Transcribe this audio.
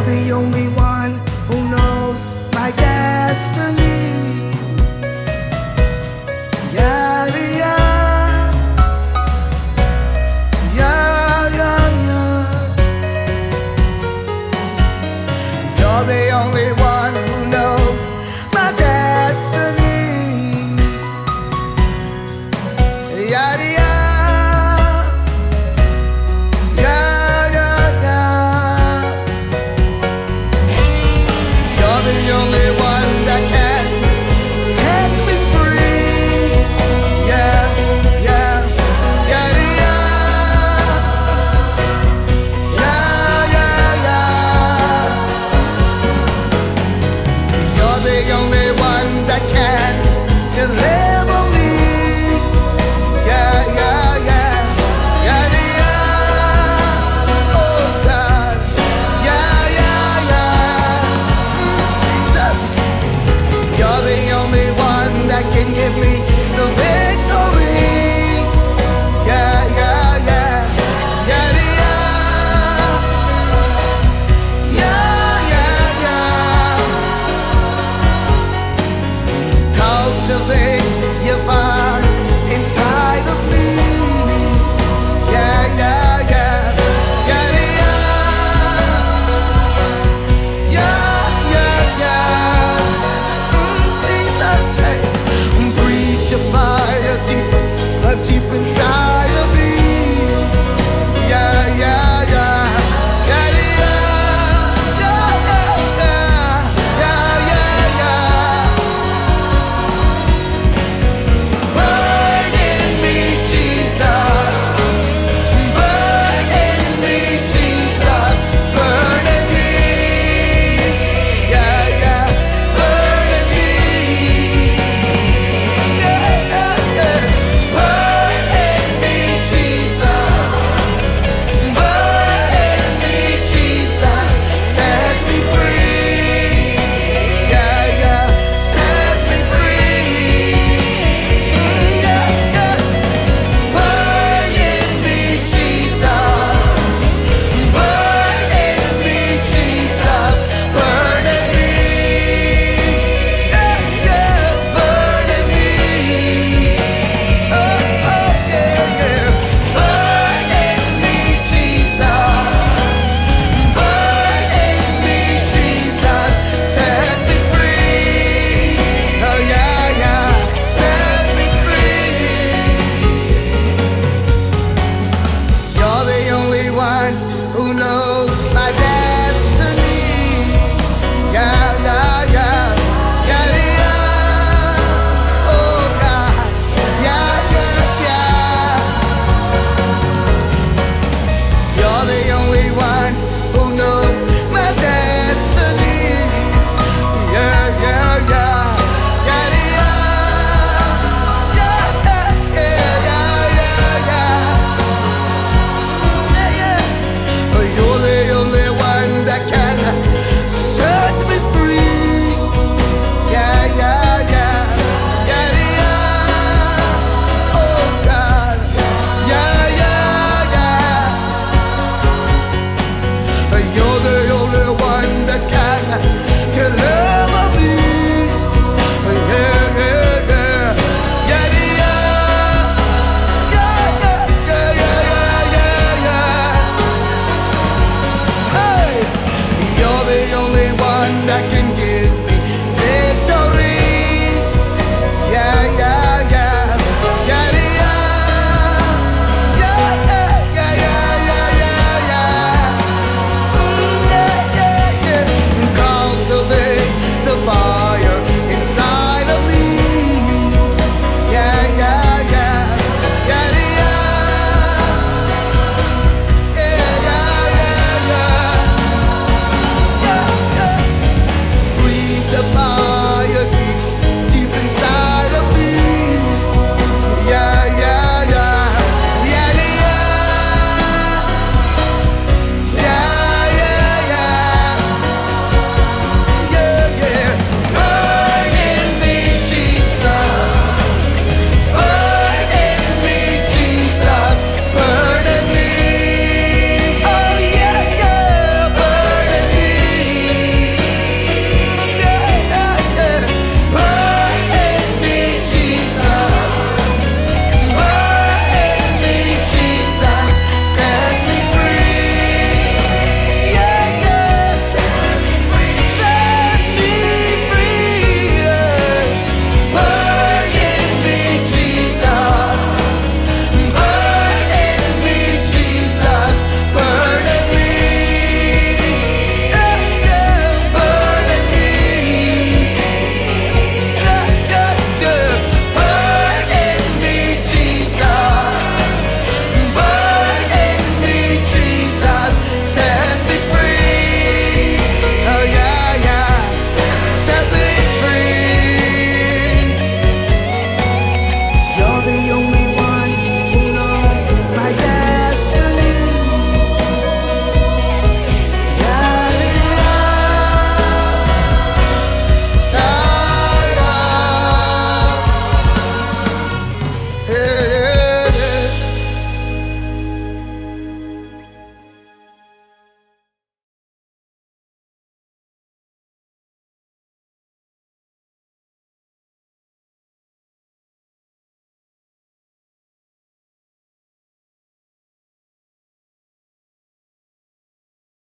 the only one who knows my destiny. Yeah, yeah, yeah, yeah, yeah. You're the only one who knows my destiny. Yeah, yeah. The only one that can set me free. Yeah, yeah, yeah, yeah, yeah, yeah, yeah. You're the only one that can deliver me. Yeah, yeah, yeah, yeah, yeah. Oh God, yeah, yeah, yeah. You're the only one that can give me the victory. Yeah, yeah, yeah, yeah, yeah, yeah, yeah, yeah. Cultivate your fire inside of me. Yeah, yeah, yeah, yeah, yeah, yeah, yeah, yeah. Breathe your fire deep inside of me. Yeah, yeah, yeah, yeah, yeah, yeah, yeah, yeah, yeah. Burn in me, Jesus. Burn in me, Jesus. Burn in me. Yeah, yeah. Burn in me. Who knows my destiny? Yeah, yeah, yeah, yeah, yeah. Oh God, yeah, yeah, yeah. You're the only